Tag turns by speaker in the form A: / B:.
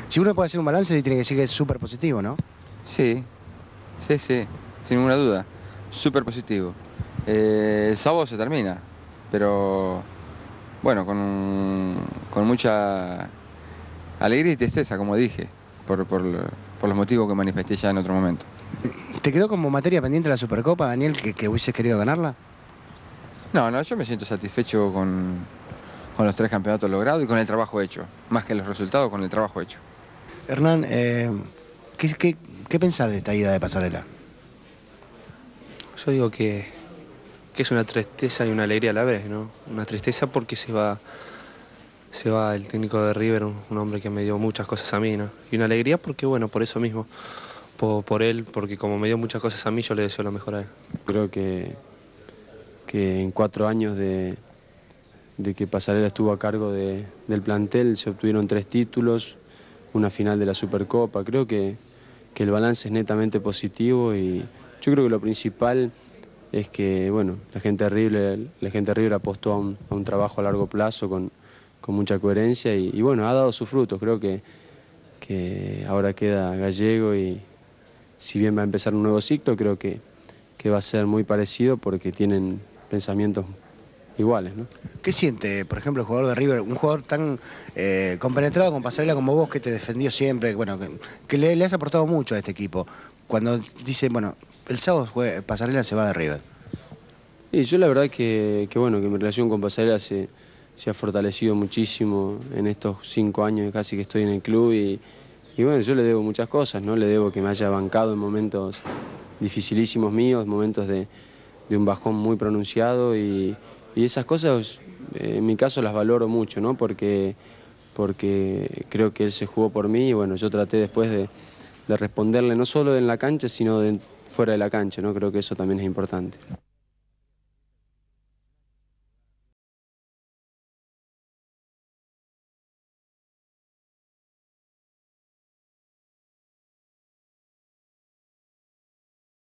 A: Si uno puede hacer un balance, tiene que decir que es súper positivo, ¿no?
B: Sí, sí, sí, sin ninguna duda. Súper positivo. El sábado se termina, pero bueno, con mucha alegría y tristeza, como dije, por los motivos que manifesté ya en otro momento.
A: ¿Te quedó como materia pendiente la Supercopa, Daniel, que hubieses querido ganarla?
B: No, no, yo me siento satisfecho con los 3 campeonatos logrados y con el trabajo hecho. Más que los resultados, con el trabajo hecho.
A: Hernán, ¿qué pensás de esta ida de Pasarela?
C: Yo digo que es una tristeza y una alegría a la vez, ¿no? Una tristeza porque se va el técnico de River, un hombre que me dio muchas cosas a mí, ¿no? Y una alegría porque, bueno, por eso mismo, por él, porque como me dio muchas cosas a mí, yo le deseo lo mejor a él.
D: Creo que en 4 años de que Pasarela estuvo a cargo del plantel se obtuvieron 3 títulos, una final de la Supercopa. Creo que el balance es netamente positivo y yo creo que lo principal es que bueno, la gente de River apostó a un trabajo a largo plazo con mucha coherencia y bueno, ha dado sus frutos. Creo que ahora queda Gallego y si bien va a empezar un nuevo ciclo, creo que va a ser muy parecido porque tienen pensamientos iguales, ¿no?
A: ¿Qué siente, por ejemplo, el jugador de River, un jugador tan compenetrado con Pasarela como vos, que te defendió siempre, bueno, que le has aportado mucho a este equipo, cuando dice, bueno, el sábado Pasarela se va de River?
D: Y yo la verdad bueno, que mi relación con Pasarela se ha fortalecido muchísimo en estos 5 años casi que estoy en el club y bueno, yo le debo muchas cosas, ¿no? Le debo que me haya bancado en momentos dificilísimos míos, momentos de un bajón muy pronunciado y esas cosas en mi caso las valoro mucho, ¿no? Porque creo que él se jugó por mí y bueno, yo traté después de responderle no solo en la cancha, sino fuera de la cancha, ¿no? Creo que eso también es importante.